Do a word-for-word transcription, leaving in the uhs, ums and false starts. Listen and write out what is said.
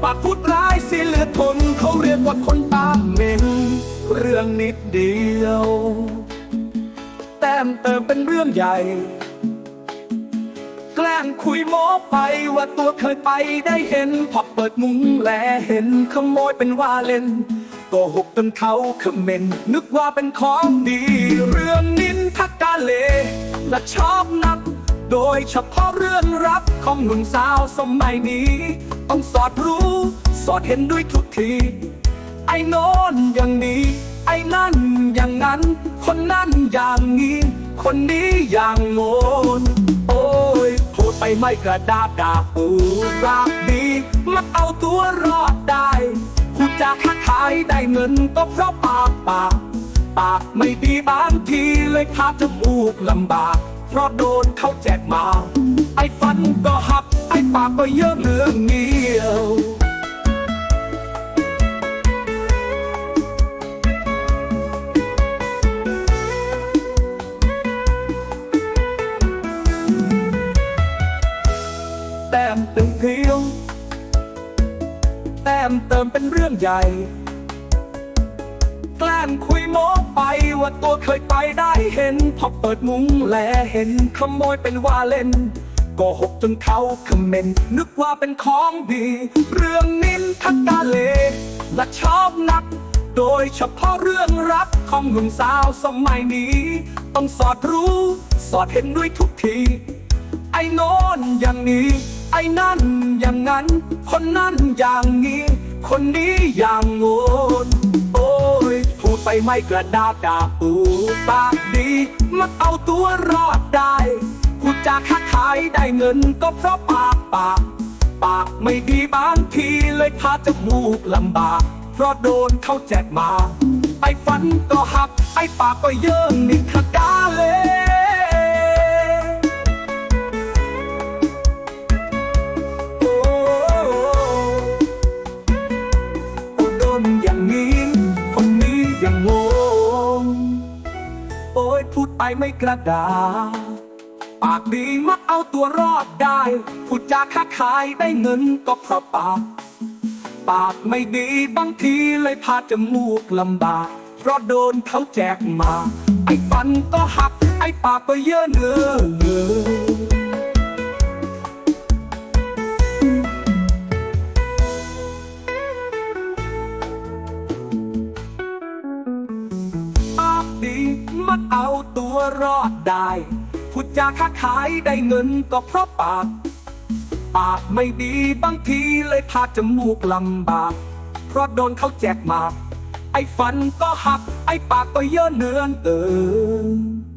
ปากพูดร้ายเสียเหลือทนเขาเรียกว่าคนปากเหม็นเรื่องนิดเดียวแต้มเติมเป็นเรื่องใหญ่แกล้งคุยโม้ไปว่าตัวเคยไปได้เห็นพอเปิดมุ้งแลเห็นขโมยเป็นว่าเล่นโกหกจนเขาคอมเมนต์นึกว่าเป็นของดีเรื่องนินทากาเลและชอบนักโดยเฉพาะเรื่องรักของหนุ่มสาวสมัยนี้ต้องสอดรู้สอดเห็นด้วยทุกทีไอ้โน้นอย่างนี้ไอ้นั่นอย่างนั้นคนนั่นอย่างนี้คนนี้อย่างโน้นโอ้ยพูดไปไม่กระดาษด่าปูปากดีมาเอาตัวรอดได้พูดจาค้าขายได้เงินก็เพราะปากปากปากไม่ดีบางทีเลยพาจมูกลำบากเพราะโดนเขาแจกมาไอ้ฟันก็หักไอ้ปากก็เยอะเรื่องเงี้ยวแต้มเติมเพียงแต้มเติมเป็นเรื่องใหญ่แกล้งคุยโม้ไปว่าตัวเคยไปได้เห็นพอเปิดมุ้งแลเห็นขโมยเป็นว่าเล่นโกหกจนเขาคอมเมนต์นึกว่าเป็นของดีเรื่องนินทากาเลและชอบนักโดยเฉพาะเรื่องรักของหนุ่มสาวสมัยนี้ต้องสอดรู้สอดเห็นด้วยทุกทีไอ้โน้นอย่างนี้ไอ้นั่นอย่างนั้นคนนั่นอย่างนี้คนนี้อย่างโง่โอ้ยพูดไปไม่กระดาษด่าปูปากดีมาเอาตัวรอดได้พูดจาค้าขายได้เงินก็เพราะปากปากปากไม่ดีบางทีเลยพาจมูกลำบากเพราะโดนเขาแจกมาไอ้ฟันก็หักไอ้ปากก็เยิ่งนินทากาเลอย่างงงโอ้ยพูดไปไม่กระดาปากดีมักเอาตัวรอดได้พูดจาค้าขายได้เงินก็เพราะปากปากไม่ดีบางทีเลยพาจมูกลำบากเพราะโดนเขาแจกมาไอ้ฟันก็หักไอ้ปากก็เยอะเนื้อเนื้อมักเอาตัวรอดได้พูดจาค้าขายได้เงินก็เพราะปากปากไม่ดีบางทีเลยพาจมูกลำบากเพราะโดนเขาแจกมาไอ้ฟันก็หักไอ้ปากก็เยอะเนื้อเกิน